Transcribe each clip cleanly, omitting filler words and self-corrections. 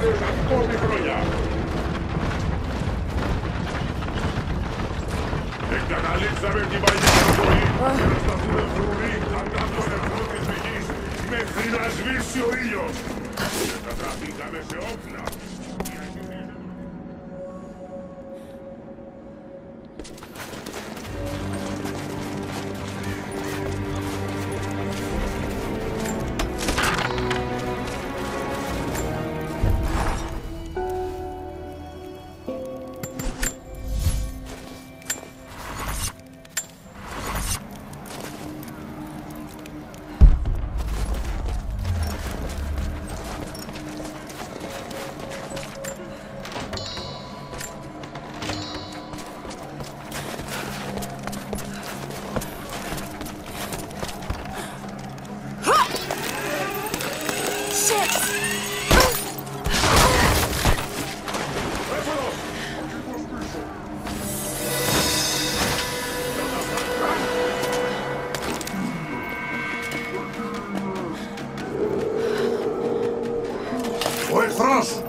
ακόμη χρονιά. Εγκαταλείψαμε την παλιά ζωή για να σταθούμε φρουροί κατά τον εχθρό της γης μέχρι να σβήσει ο ήλιος. Και καταφύγαμε σε όπλα. Ο εχθρός!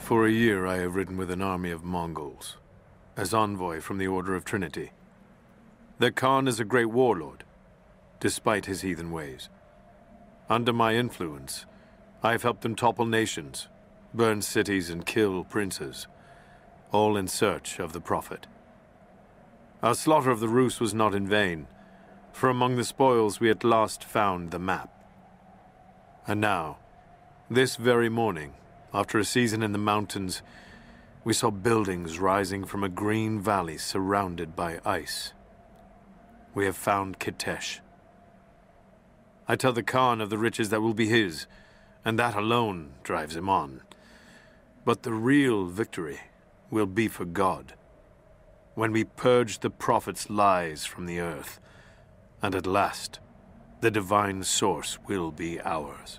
For a year I have ridden with an army of Mongols, as envoy from the Order of Trinity. Their Khan is a great warlord, despite his heathen ways. Under my influence, I have helped them topple nations, burn cities and kill princes, all in search of the Prophet. Our slaughter of the Rus was not in vain, for among the spoils we at last found the map. And now, this very morning, after a season in the mountains, we saw buildings rising from a green valley surrounded by ice. We have found Kitezh. I tell the Khan of the riches that will be his, and that alone drives him on. But the real victory will be for God, when we purge the Prophet's lies from the earth, and at last, the divine source will be ours.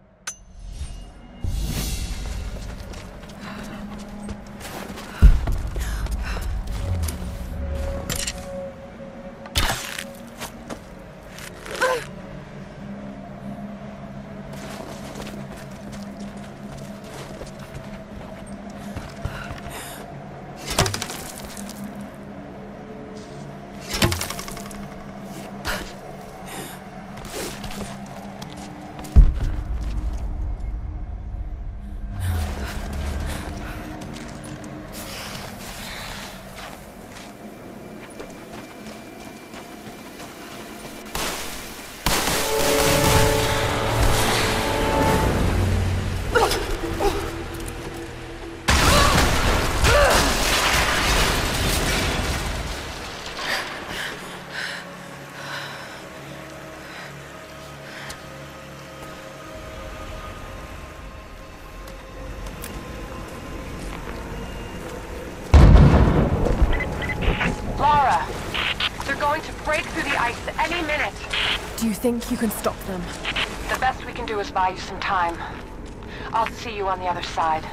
Do you think you can stop them? The best we can do is buy you some time. I'll see you on the other side.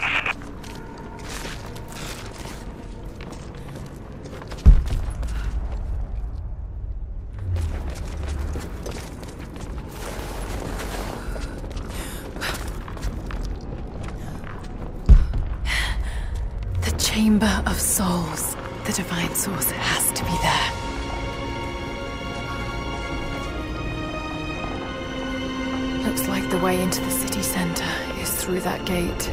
The Chamber of Souls. The Divine Source has to be there. Looks like the way into the city center is through that gate.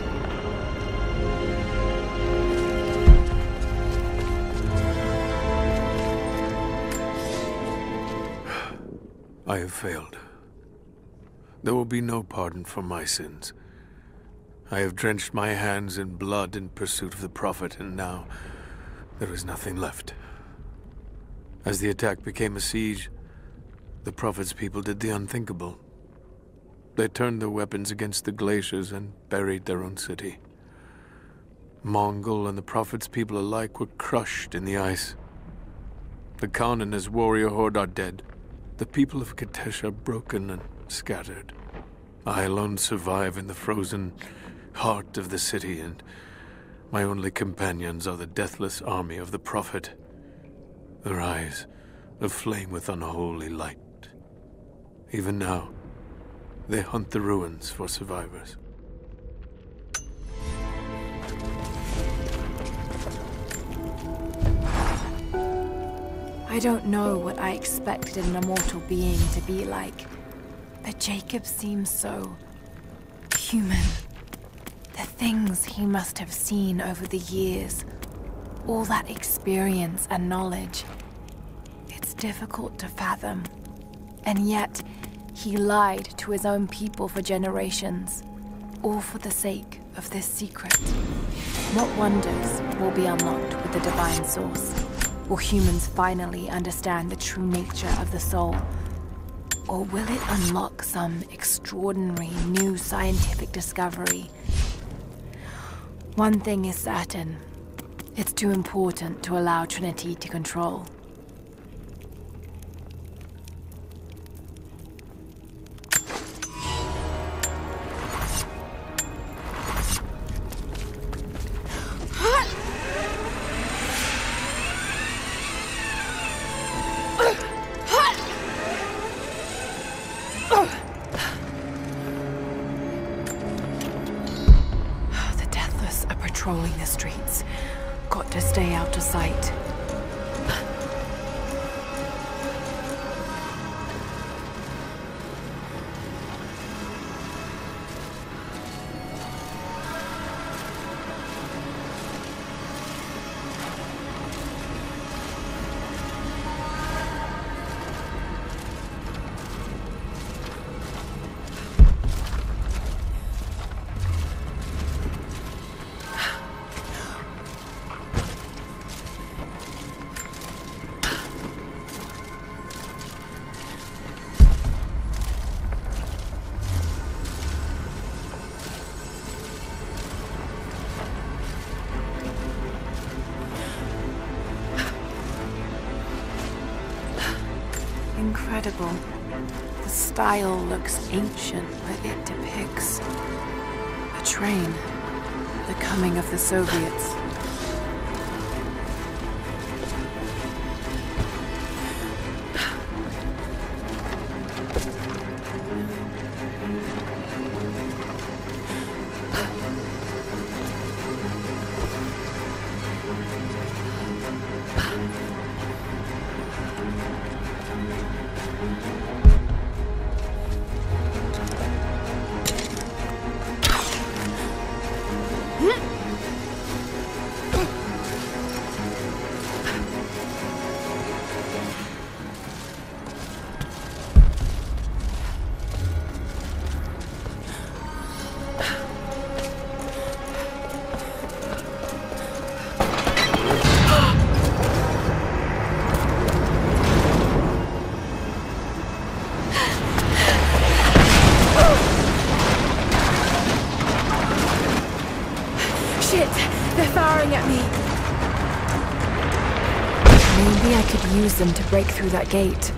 I have failed. There will be no pardon for my sins. I have drenched my hands in blood in pursuit of the Prophet, and now there is nothing left. As the attack became a siege, the Prophet's people did the unthinkable. They turned their weapons against the glaciers and buried their own city. Mongol and the Prophet's people alike were crushed in the ice. The Khan and his warrior horde are dead. The people of Kitezh are broken and scattered. I alone survive in the frozen heart of the city, and my only companions are the deathless army of the Prophet, their eyes aflame with unholy light. Even now, they hunt the ruins for survivors. I don't know what I expected an immortal being to be like, but Jacob seems so human. The things he must have seen over the years, all that experience and knowledge, it's difficult to fathom. And yet, he lied to his own people for generations, all for the sake of this secret. What wonders will be unlocked with the Divine Source? Will humans finally understand the true nature of the soul? Or will it unlock some extraordinary new scientific discovery? One thing is certain. It's too important to allow Trinity to control. are patrolling the streets. Got to stay out of sight. Incredible. The style looks ancient, but it depicts a train. The coming of the Soviets. Maybe I could use them to break through that gate.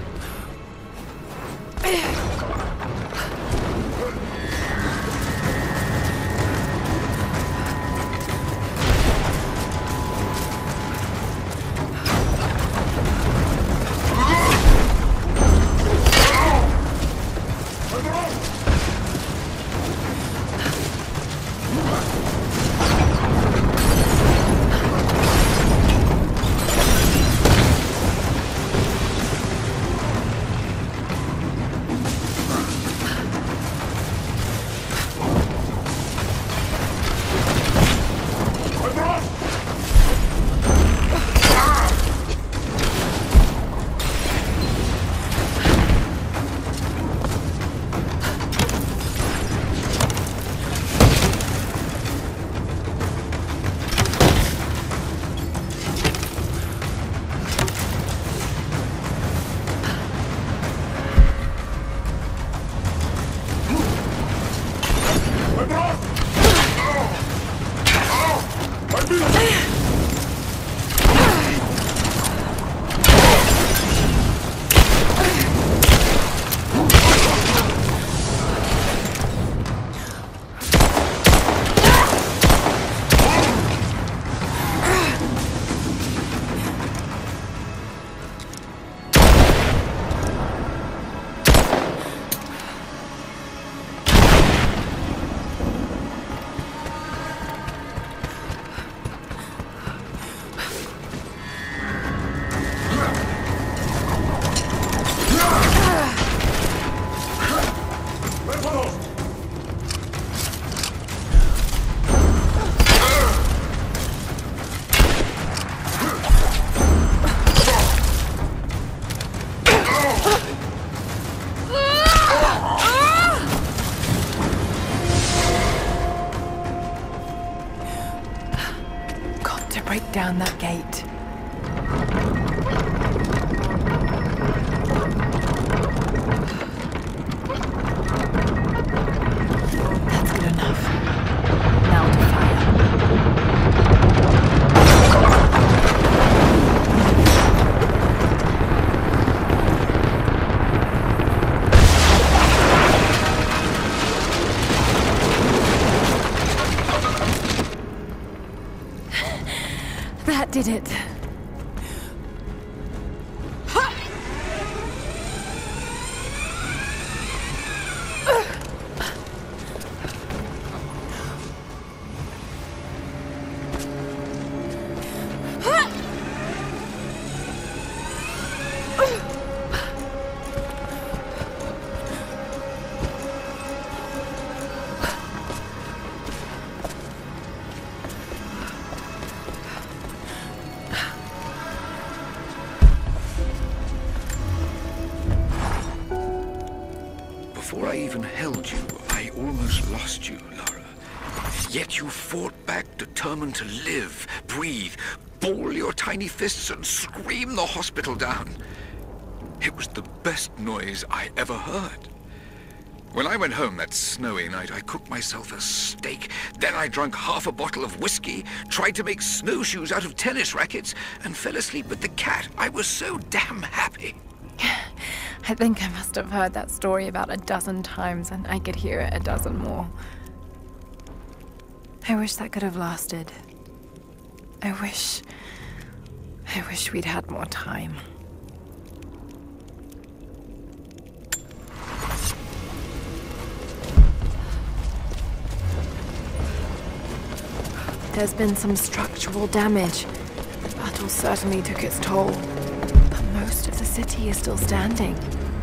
Break down that gate. That's good enough. Now to fire. That did it. even held you, I almost lost you, Lara. Yet you fought back, determined to live, breathe, ball your tiny fists and scream the hospital down. It was the best noise I ever heard. When I went home that snowy night, I cooked myself a steak. Then I drank half a bottle of whiskey, tried to make snowshoes out of tennis rackets, and fell asleep with the cat. I was so damn happy. I think I must have heard that story about a dozen times, and I could hear it a dozen more. I wish that could have lasted. I wish we'd had more time. There's been some structural damage. The battle certainly took its toll. But most of the city is still standing.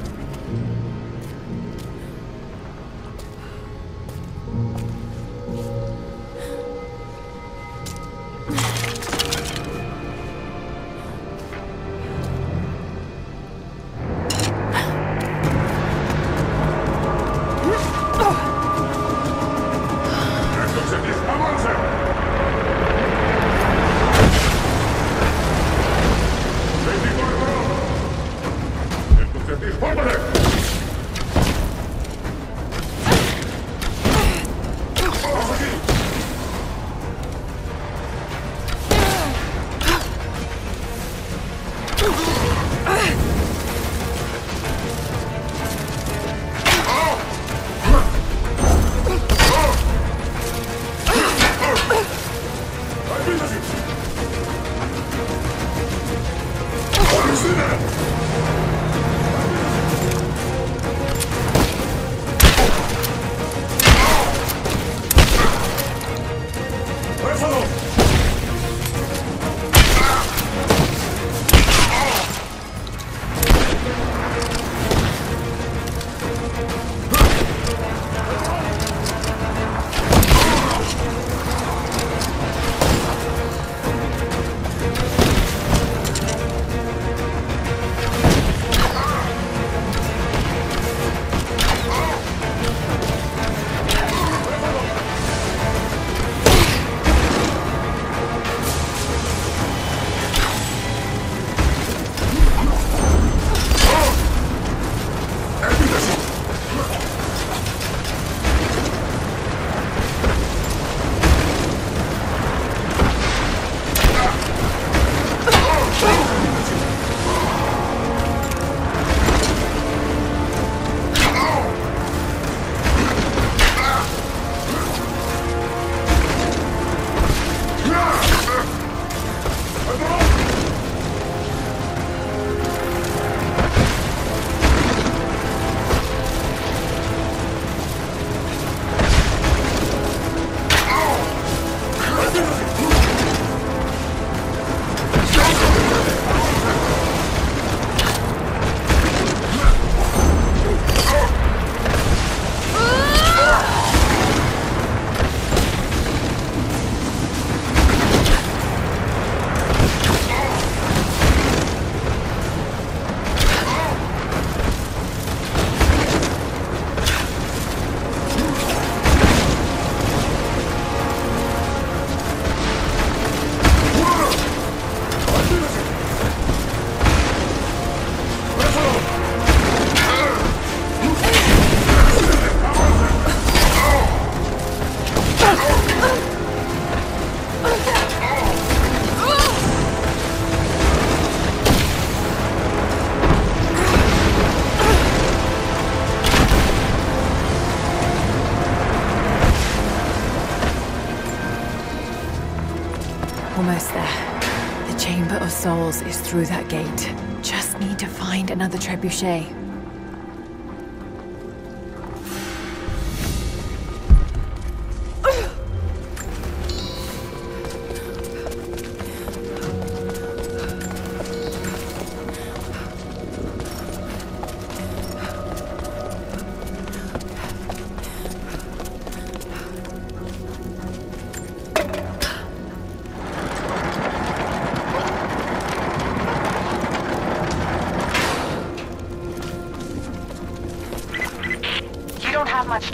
Almost there. The Chamber of Souls is through that gate. Just need to find another trebuchet.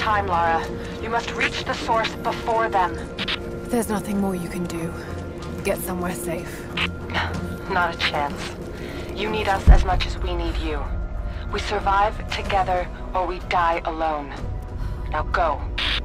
time, Lara. You must reach the source before them. There's nothing more you can do. Get somewhere safe. Not a chance. You need us as much as we need you. We survive together, or we die alone. Now go.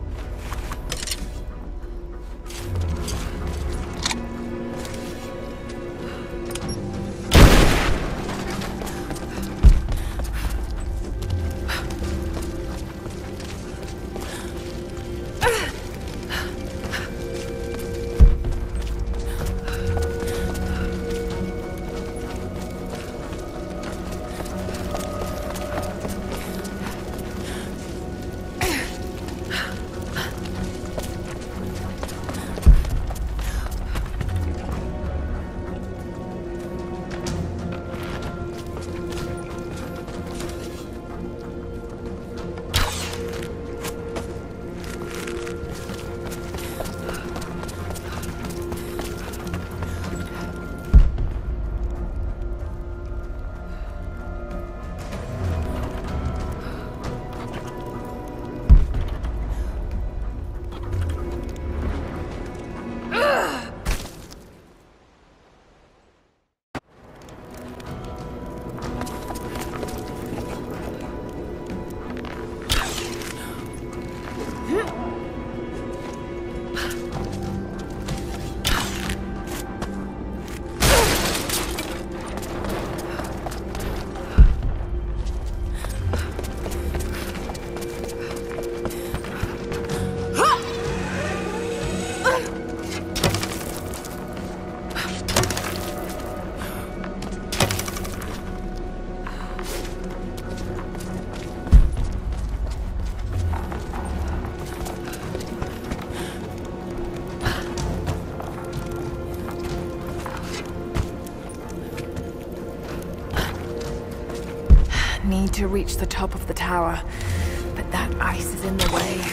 Need to reach the top of the tower, but that ice is in the way.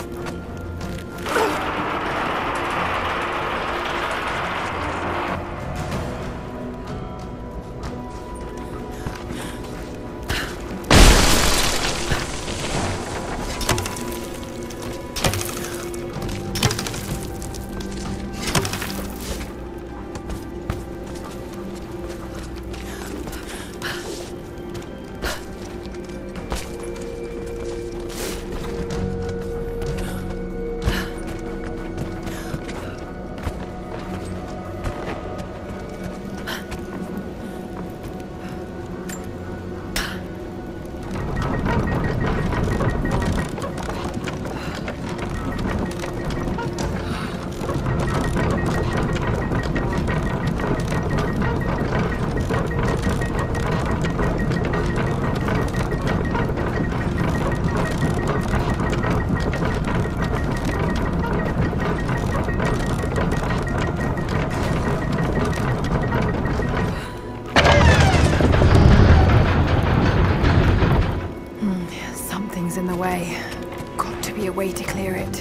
Something's in the way. Got to be a way to clear it.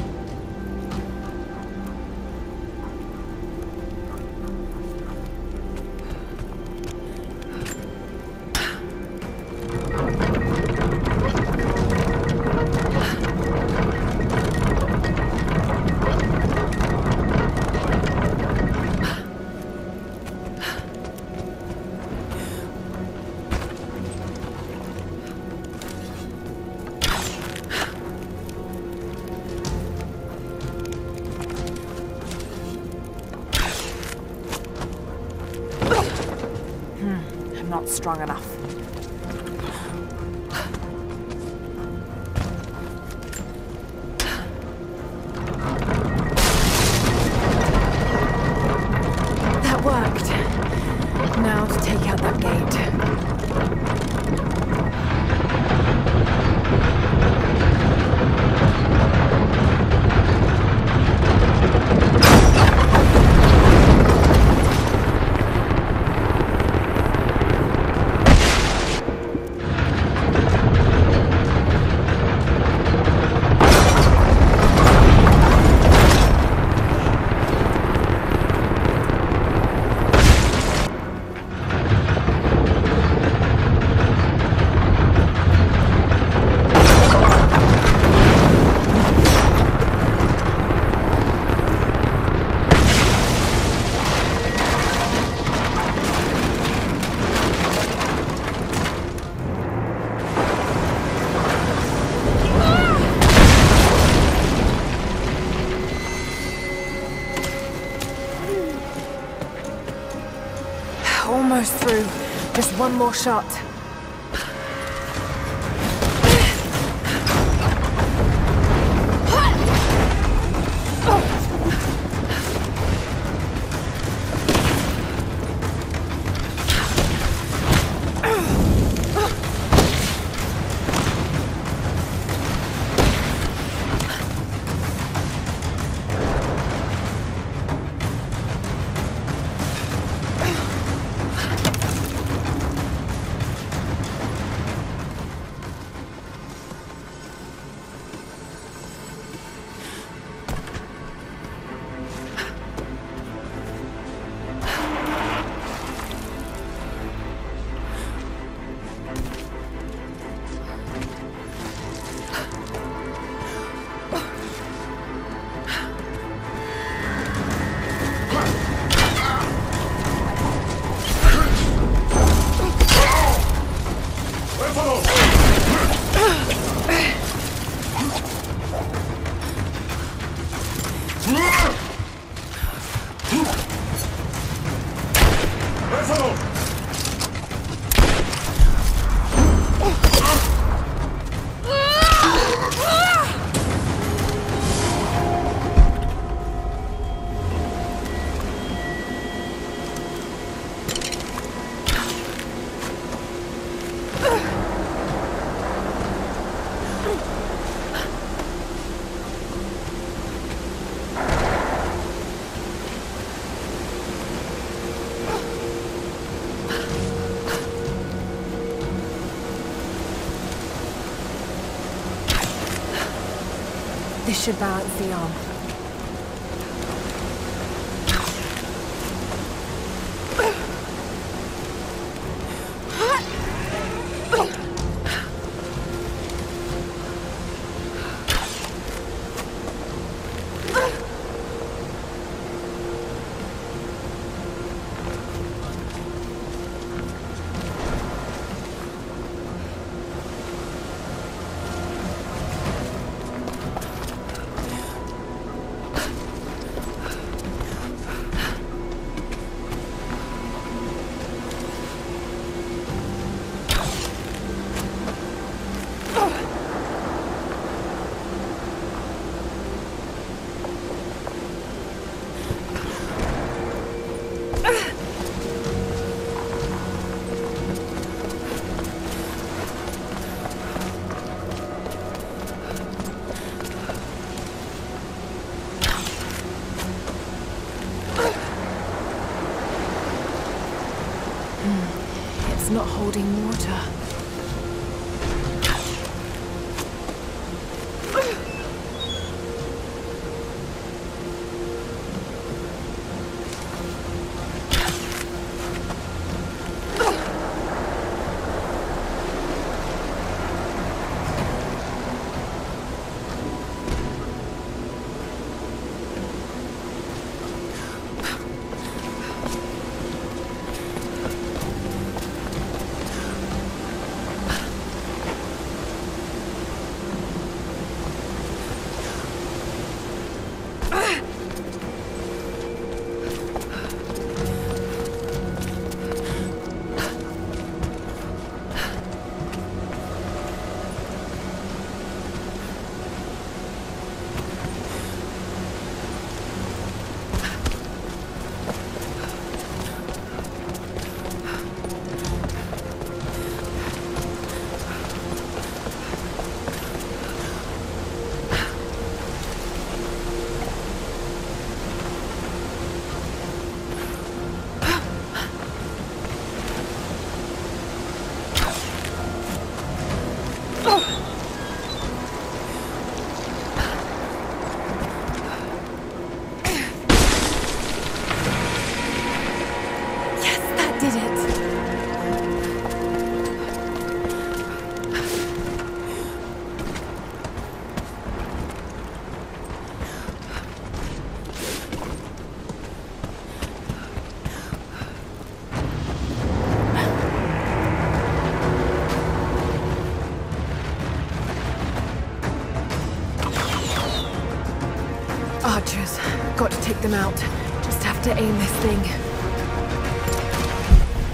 Not strong enough. That worked. Now to take out that gate. Almost through. Just one more shot. This should balance the arm. It's not holding water. Archers. Got to take them out. Just have to aim this thing.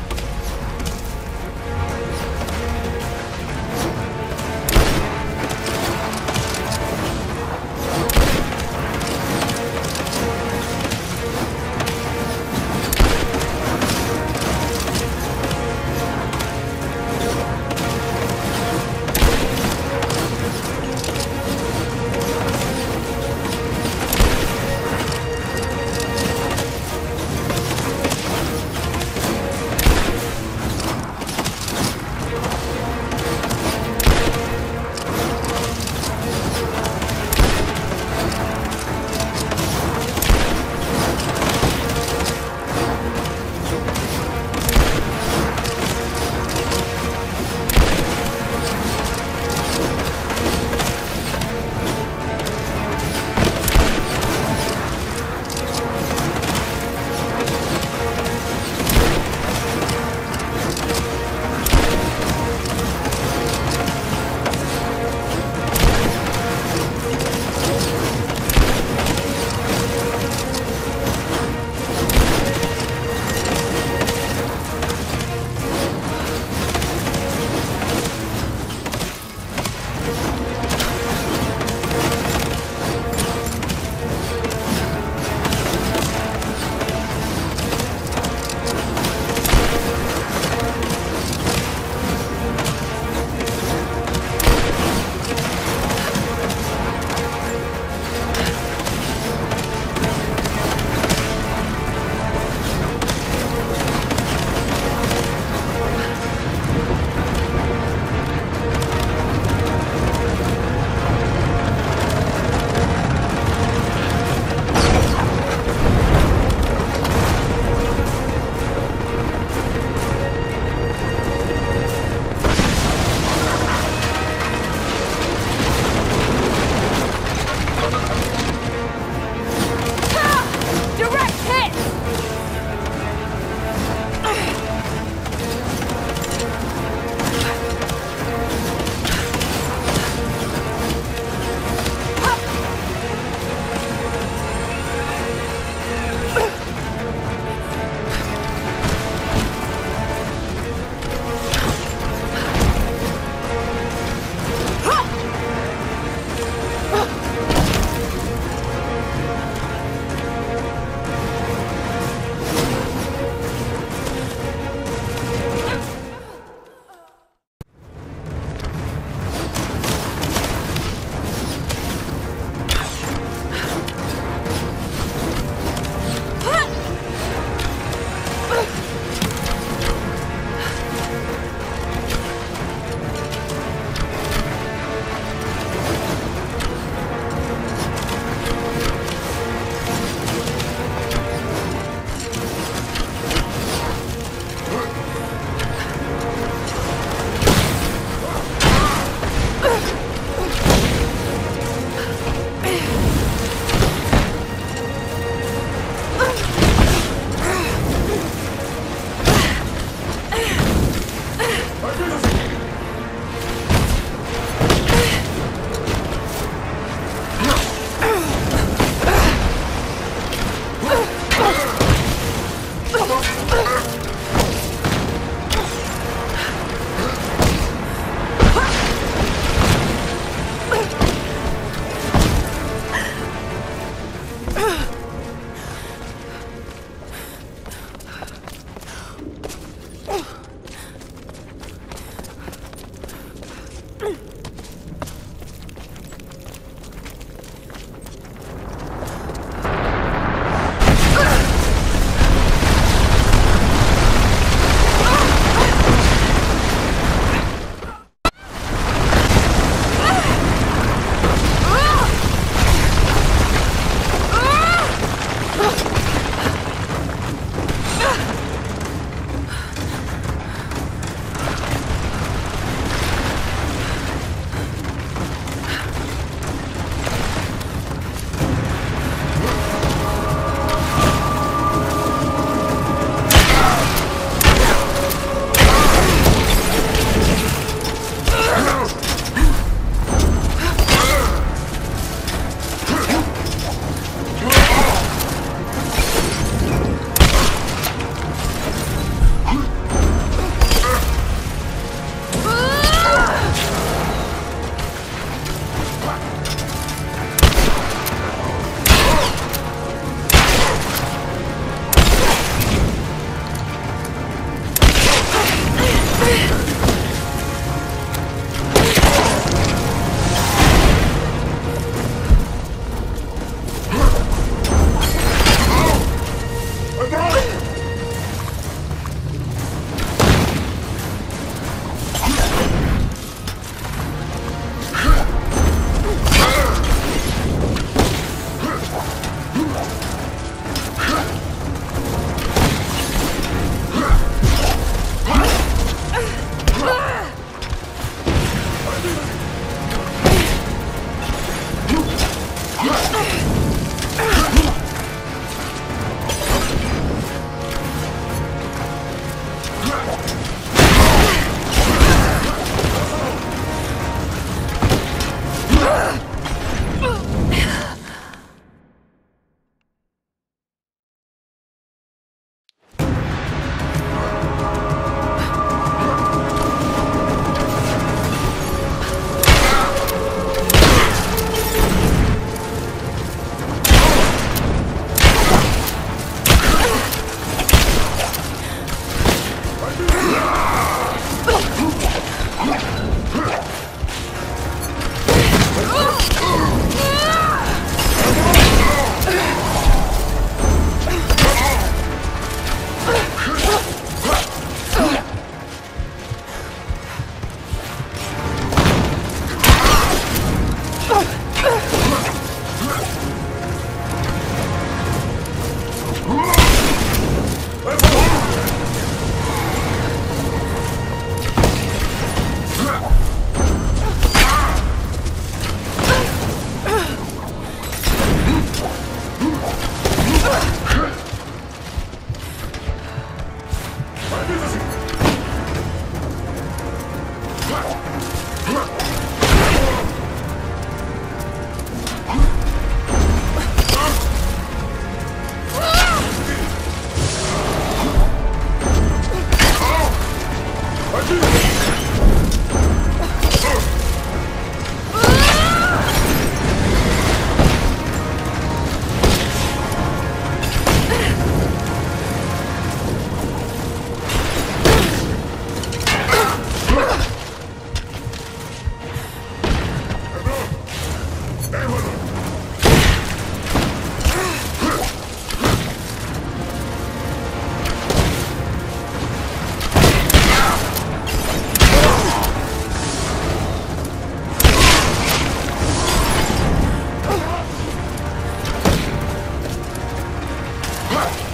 Ha!